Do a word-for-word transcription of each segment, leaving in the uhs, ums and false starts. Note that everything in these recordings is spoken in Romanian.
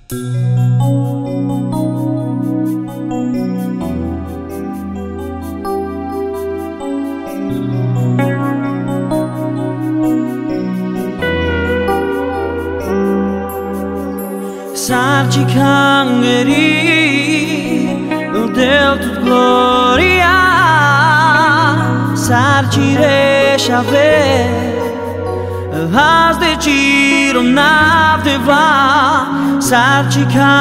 Sarci cangeri del tut gloria, sarci reshave, has de giro nave va, sarci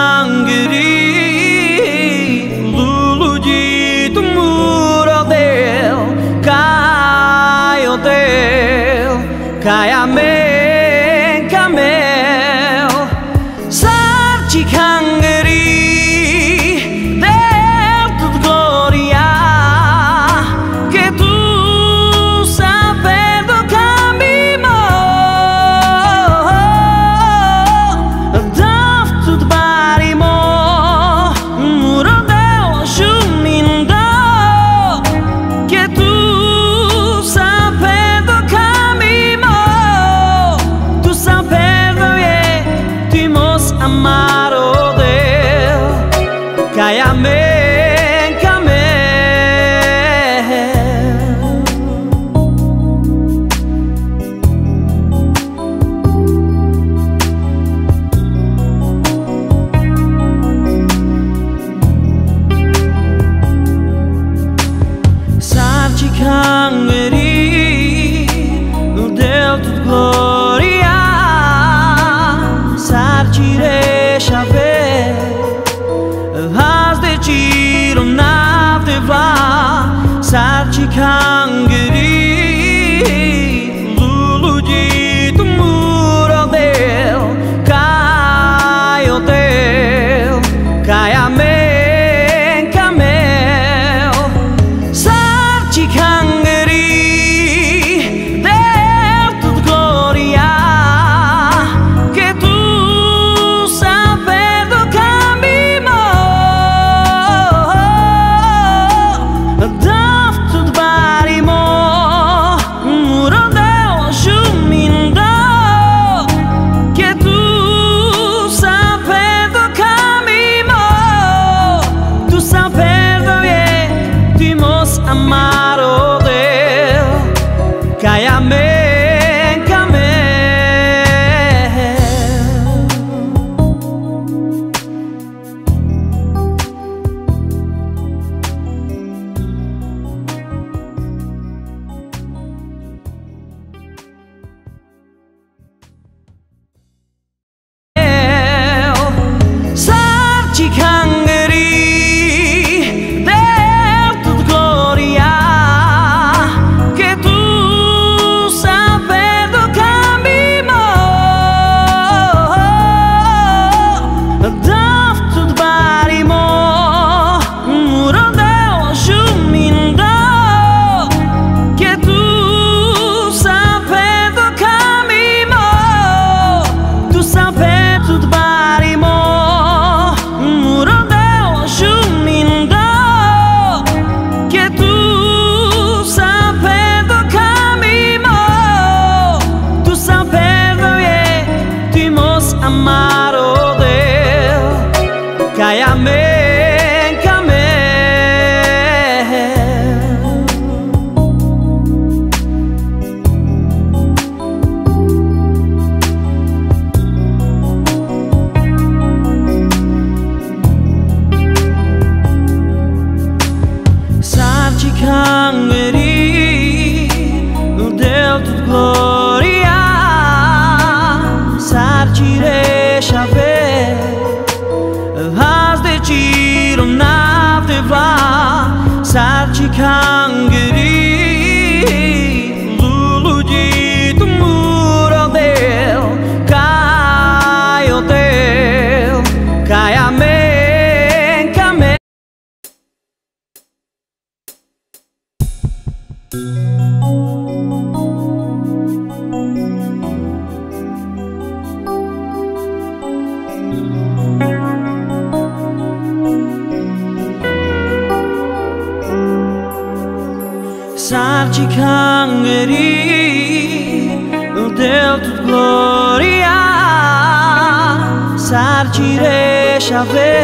cangeri, lulu di tu muro del, caio del, caia me, camel. Cangeri del tut gloria, che tu saper do cammino, daf tut barimo, muro del shumindo, che tu saper do cammino, tu saper do ye, timos amar. Kaya men kamel, sarci cangeri del tut gloria, sarci reshave. Giro nave va, sarci cangeri, lulu di tu muro del, caio del, caia men camel, sarci cangeri del tut gloria, che tu saper do cammino. Amaro del, kaya men kamel. Sarci cangeri amaro del, kaya men kamel. Sarci cangeri del tut gloria, sarci reshave, has de giro nave va, sarci cangeri, lulu di tu muro del, caio del, caia men camel. Sarci cangeri del tut gloria, sarci direșa ve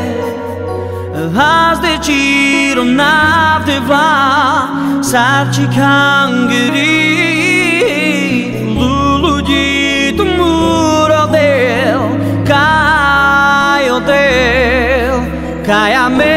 Has de ciro nav de va Sarci cangeri Lulu di tu muro del Caio del Cai a me